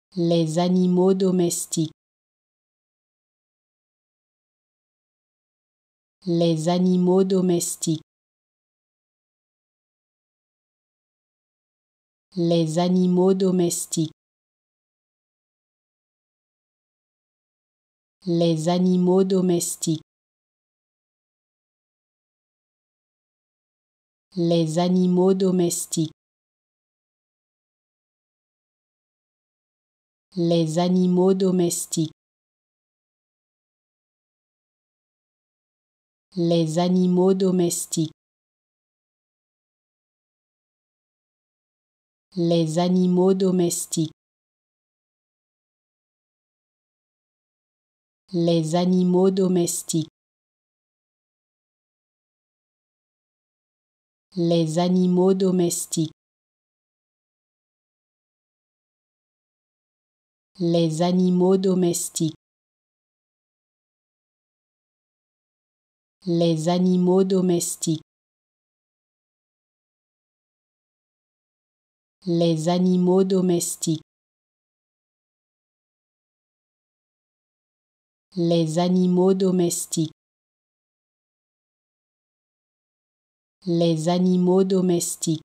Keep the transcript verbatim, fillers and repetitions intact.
Les animaux domestiques. Les animaux domestiques. Les animaux domestiques. Les animaux domestiques. Les animaux domestiques. Les animaux domestiques. Les animaux domestiques. Les animaux domestiques. Les animaux domestiques. Les animaux domestiques. Les animaux domestiques. Les animaux domestiques. Les animaux domestiques. Les animaux domestiques. Les animaux domestiques.